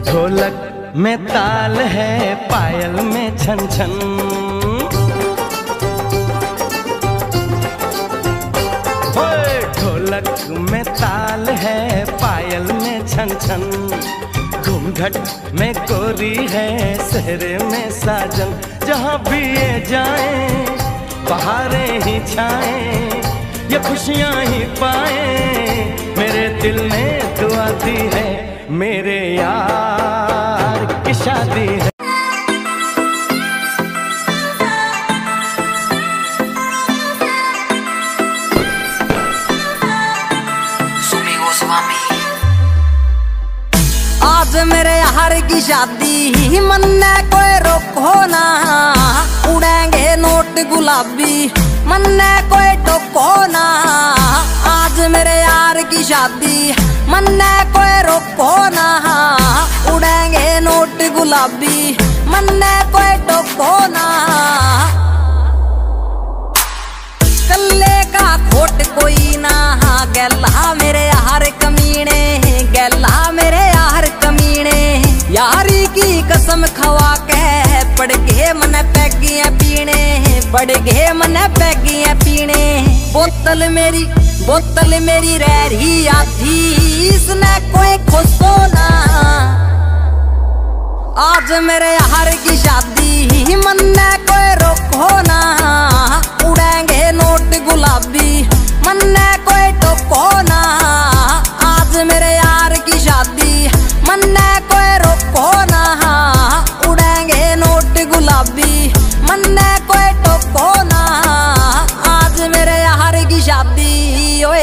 ढोलक में ताल है, पायल में छन छन। ढोलक में ताल है, पायल में छन छन। घूंघट में गोरी है, सेहरे में साजन। जहाँ भी ये जाए बहारें ही छाएं, ये खुशियाँ ही पाएं। मेरे दिल ने दुआ दी है, मेरे यार की शादी है। आज मेरे यार की शादी, मन ने कोई रोको ना। उड़ेंगे नोट गुलाबी, मन ने कोई टोको ना। आज मेरे यार की शादी, मन ने कोई रोको ना। उड़ेंगे नोट गुलाबी, मन ने कोई टोको ना। कल्ले का खोट कोई ना, गैला मेरे यार कमीने, गैला मेरे यार कमीने। यारी की कसम खवा के पड़ गए मन पैगियां पीने, पड़ गए मन पैगियां पीने। बोतल मेरी रह रही आधी, इसने कोई खुशो ना। आज मेरे यार की शादी, मन ने कोई रोको ना। उड़ेंगे नोट गुलाबी, मन ने कोई टोको ना। आज मेरे यार की शादी, मन ने कोई रोको ना। उड़ेंगे नोट गुलाबी, मन ने कोई टोको ना। आज मेरे यार की शादी ओए।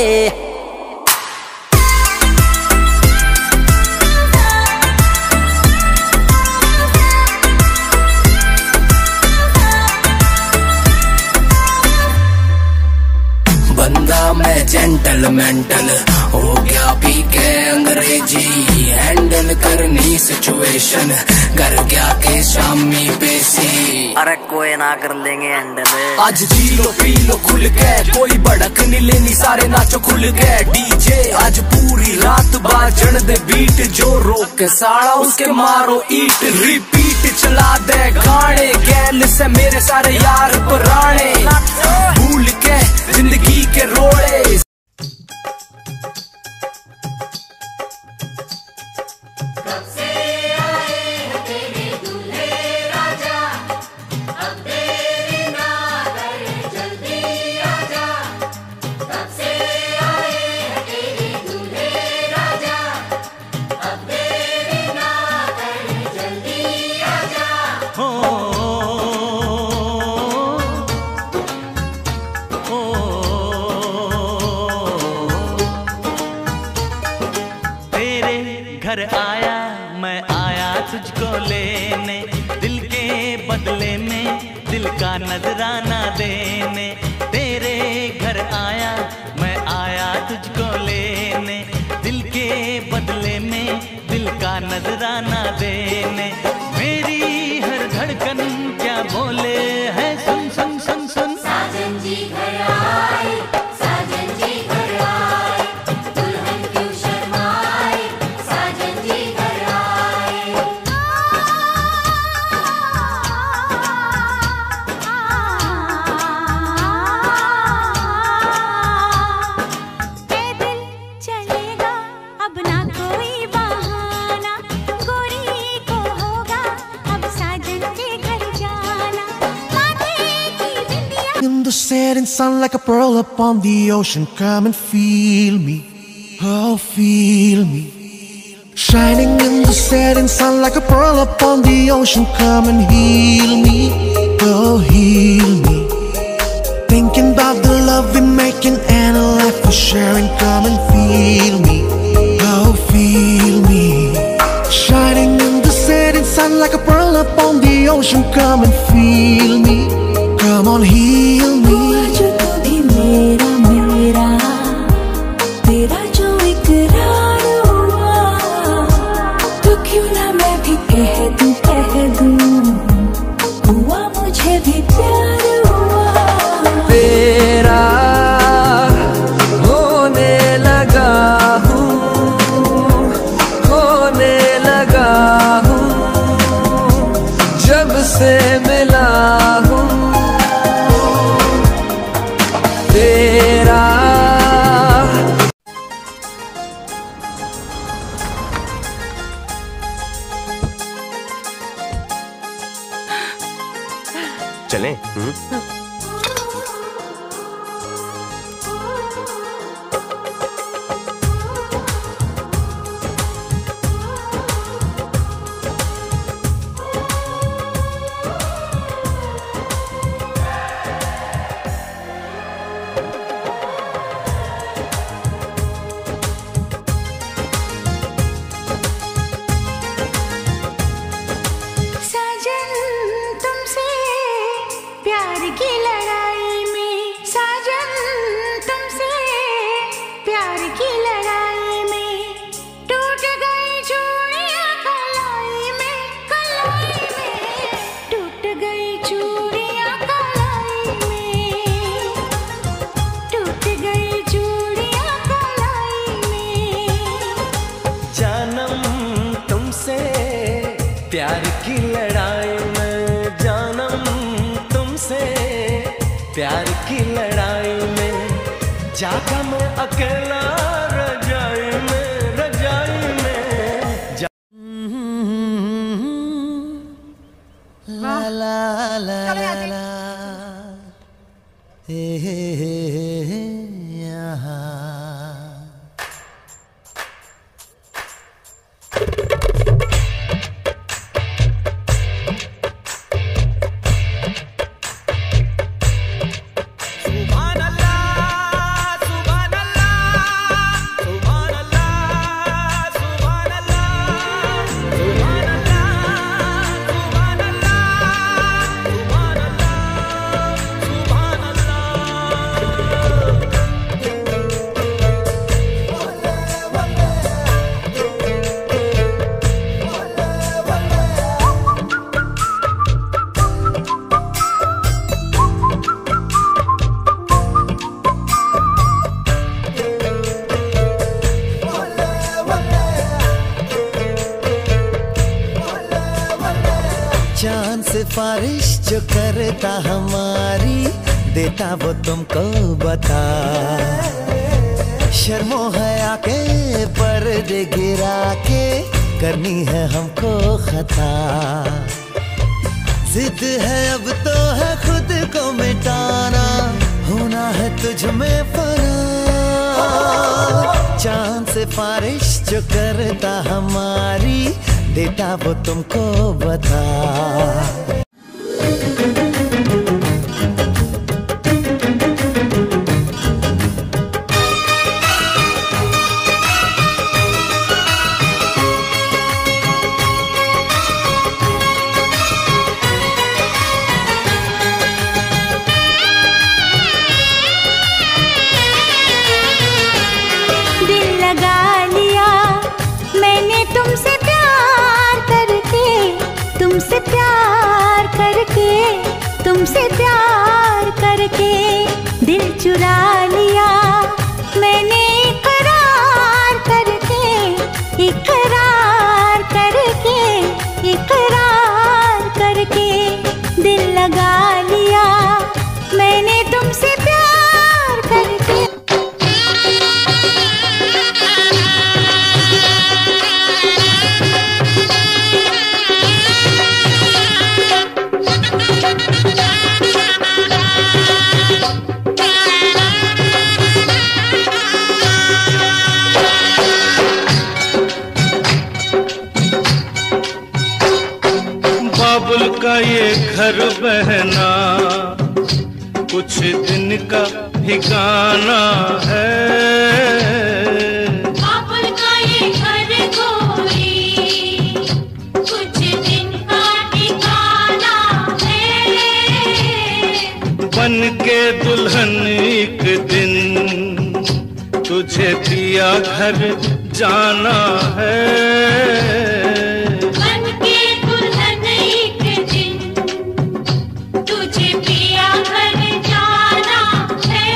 बंदा मैं जेंटल मेंटल हो गया, पी के अंग्रेजी हैंडल करनी सिचुएशन। कर गया के शामी पेशी, अरे कोई ना कर लेंगे हैंडल। आज जी लो पी लो खुल के, कोई भड़क नहीं लेनी, सारे नाचो खुल के। डीजे आज पूरी रात बाजन दे बीट, जो रोक के साड़ा उसके मारो ईट। रिपीट चला दे गाने, गैल से मेरे सारे यार पुराने। भूल के जिंदगी के रोड़े। घर आया मैं आया तुझको लेने, दिल के बदले में दिल का नजराना देने। तेरे घर आया मैं आया तुझको लेने, दिल के बदले में दिल का नजराना देने। मेरी हर धड़कन क्या बोले है, सुन सुन सुन सुन। साजन जी घर आए, साजन जी घर आए, दुल्हन क्यों शर्माए, साजन जी घर आए। पैदल चलेगा अब ना कोई बहाना, गोरी को होगा अब साजन के घर जाना। माथे की बिंदिया In the setting sun like a pearl upon the ocean, come and feel me, oh feel me. Shining in the setting sun like a pearl upon the ocean, come and heal me, oh heal me. Thinking about the love we're making and a life we're sharing, come and feel me, oh feel me. Shining in the setting sun like a pearl upon the ocean, come and feel me, come on heal me. जो तू भी मेरा मेरा, तेरा जो इकरार हुआ, तो क्यों ना मैं भी कह दूं, हुआ मुझे भी प्यार हुआ। तेरा होने लगा हूँ, होने लगा अकेला रजाई में La la la la la. Hey hey hey hey yeah. चांद सिफारिश जो करता हमारी देता वो तुमको बता शर्मो हया के पर्दे गिरा के करनी है हमको खता जिद है अब तो है खुद को मिटाना होना है तुझ में फना चांद सिफारिश जो करता हमारी देता वो तुमको बता दिल लगा लिया मैंने तुमसे प्यार करके तुमसे प्यार करके तुमसे प्यार करके दिल चुरा लिया मैंने इकरार करके इकरार करके इकरार करके दिल लगा लिया मैंने तुमसे प्यार करके बाबुल का ये घर बहना कुछ दिन का ठिकाना है बाबुल का ये घर गोरी कुछ दिन का ठिकाना है बन के दुल्हन एक दिन तुझे पिया घर जाना है बन के दुल्हन एक दिन तुझे पिया घर जाना है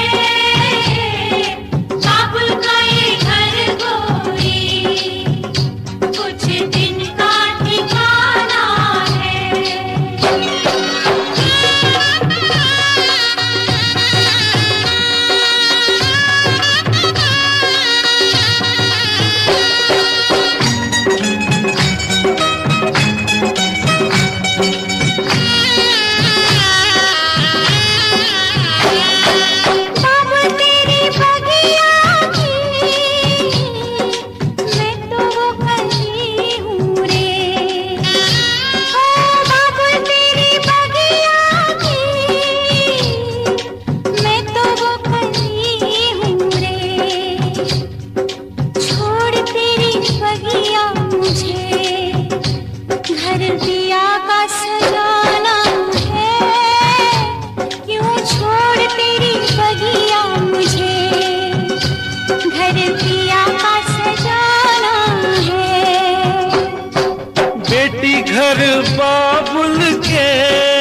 बाबुल का ये घर गोरी कुछ दिन का ठिकाना है बाबुल तेरी बगिया की मैं तो वो कली हूँ रे ओ बाबुल तेरी बगिया की मैं तो वो कली हूँ रे छोड़ तेरी बगिया मुझे घर दिया का सजाना है क्यों छोड़ तेरी बगिया मुझे घर दिया का सजाना है बेटी घर बाबुल के